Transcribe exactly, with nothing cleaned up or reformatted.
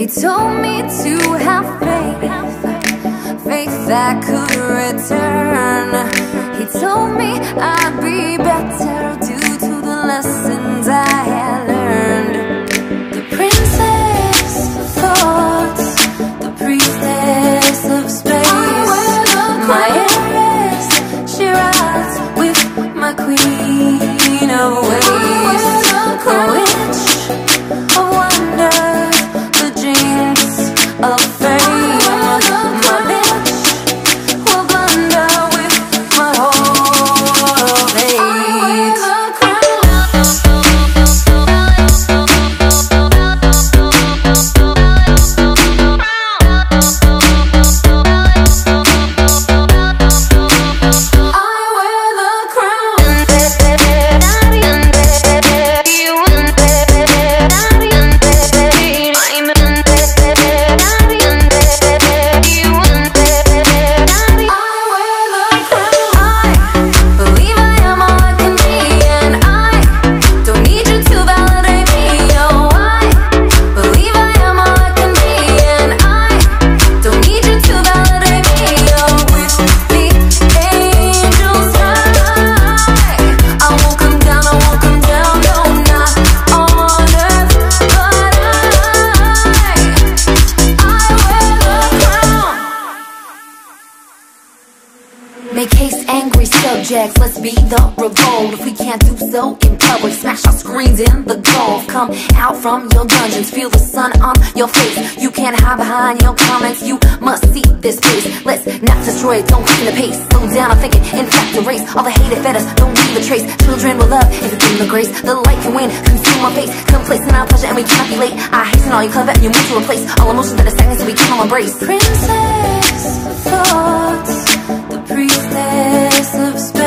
told me to have faith, faith that could return. He told me I'd be better due to the lessons I had learned. The princess of thoughts, the priestess of space, my heiress, she rides with my queen of ways. The witch of wonders, the jinx of fame, my bitch will blunder with my whole fate. Make haste, angry subjects, let's be the revolt. If we can't do so in public, smash our screens in the gulf. Come out from your dungeons, feel the sun on your face. You can't hide behind your comments, you must see this place. Let's not destroy it, don't quicken the pace. Slow down, I'm thinking, in fact, erase all the hate that fed us, don't leave a trace. Children will love if you give them the grace. The light can win, consume our face. Complacent our pleasure and we cannot be late. I hasten all you clever and you move to replace all emotions that are stagnant so we cannot embrace. Princess of thoughts, the priestess of space.